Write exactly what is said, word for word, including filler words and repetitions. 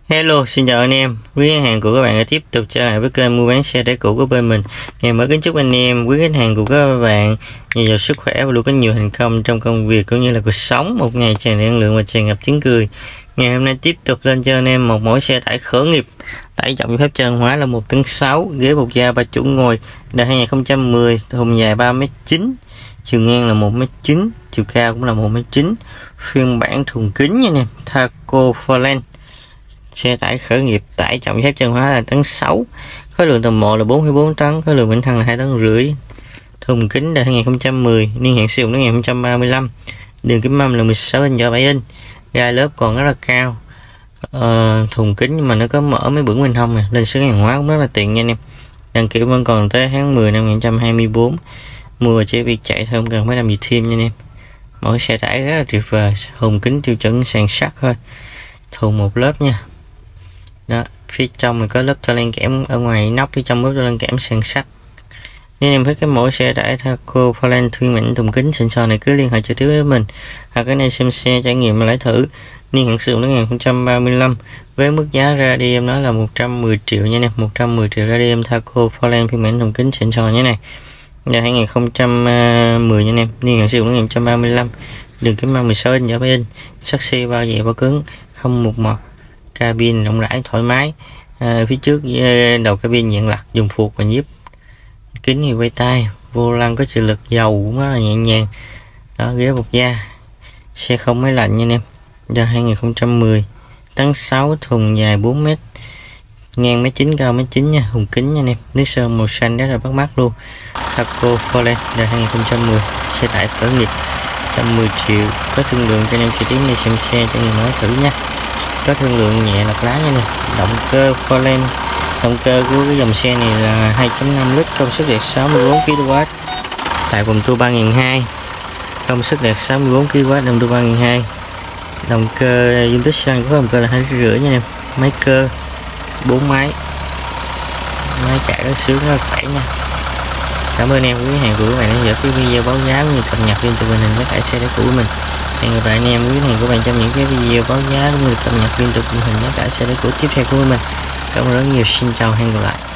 Hello, xin chào anh em. Quý khách hàng của các bạn đã tiếp tục trở lại với kênh mua bán xe tải cũ của bên mình. Ngày mới kính chúc anh em, quý khách hàng của các bạn nhiều sức khỏe và luôn có nhiều thành công trong công việc cũng như là cuộc sống, một ngày tràn năng lượng và tràn ngập tiếng cười. Ngày hôm nay tiếp tục lên cho anh em một mẫu xe tải khởi nghiệp, tải trọng cho phép chân hóa là một tấn sáu, ghế bọc da ba chỗ ngồi, đời hai nghìn không trăm mười, thùng dài ba mét chín, chiều ngang là một mét chín, chiều cao cũng là một mét chín, phiên bản thùng kính nha anh em, Thaco Forland. Xe tải khởi nghiệp tải trọng phép chân hóa là tấn sáu, khối lượng tầm một là bốn phẩy bốn tấn, khối lượng bình thân là hai tấn rưỡi, thùng kính đời hai nghìn không trăm mười, niên hạn sử dụng đến hai nghìn không trăm ba mươi lăm, đường kính mâm là mười sáu inch cho bảy inch, gai lớp còn rất là cao. Ờ, thùng kính nhưng mà nó có mở mấy bửng bên hông này, lên xứ hàng hóa cũng rất là tiện nha anh em. Đăng kiểm vẫn còn tới tháng mười năm hai nghìn không trăm hai mươi tư, mua chỉ việc chạy thôi, không cần phải làm gì thêm nha anh em. Mỗi xe tải rất là tuyệt vời, thùng kính tiêu chuẩn sàn sắt thôi, thùng một lớp nha. Đó, phía trong mình có lớp tơ len kẽm, ở ngoài nóc phía trong lớp tơ len kẽm sàn sắt. Nếu em thích cái mẫu xe tải Thaco Forland thuyền mệnh thùng kính xịn sò này, cứ liên hệ trực tiếp với mình hoặc cái này xem xe trải nghiệm mà lấy thử. Niên hạn sử dụng đến hai nghìn không trăm ba mươi lăm, với mức giá ra đi em nói là một trăm mười triệu nha nè, một trăm mười triệu ra đi em Thaco Forland phiên bản thùng kính xịn sò như này. Là hai nghìn không trăm mười nha anh em, niên hạn sử dụng đến hai nghìn không trăm ba mươi lăm, đường kính mâm mười sáu inch cho bảy inch, sắt xe bao dày bao cứng, không mục mọt, cabin rộng rãi thoải mái. À, phía trước đầu cabin dạng lặt dùng phuộc và nhíp, kính thì quay tay, vô lăng có chịu lực, dầu cũng rất là nhẹ nhàng. Đó, ghế bọc da, xe không máy lạnh nha anh em. Giờ hai nghìn không trăm mười, tấn sáu, thùng dài bốn mét, ngang mét chín, cao mét chín nha, thùng kính nha anh em, nước sơn màu xanh rất là bắt mắt luôn. Thaco Forland giờ hai nghìn không trăm mười, xe tải khởi nghiệp một trăm mười triệu, có thương lượng cho anh em chi tiết này xem xe cho người mới thử nha. Có thương lượng nhẹ lọc lá nha nè. Động cơ Forland, động cơ của cái dòng xe này là hai chấm năm lít, công suất đạt sáu mươi bốn ki lô oát, tại vòng tua ba nghìn hai trăm, công suất đạt sáu mươi bốn ki lô oát, động tua ba nghìn hai trăm. Động cơ dung tích xăng của động cơ là hai lít rưỡi nha em. Máy cơ bốn máy, máy chạy rất sướng, rất khỏe nha. Cảm ơn em quý hàng của các bạn đã theo cái video báo giá cũng như cập nhật liên tục tình hình giá cả xe tải cũ của mình. Hẹn gặp lại anh em quý hàng của bạn trong những cái video báo giá cũng như cập nhật liên tục tình hình giá cả xe tải cũ tiếp theo của mình. Cảm ơn rất nhiều, xin chào, hẹn gặp lại.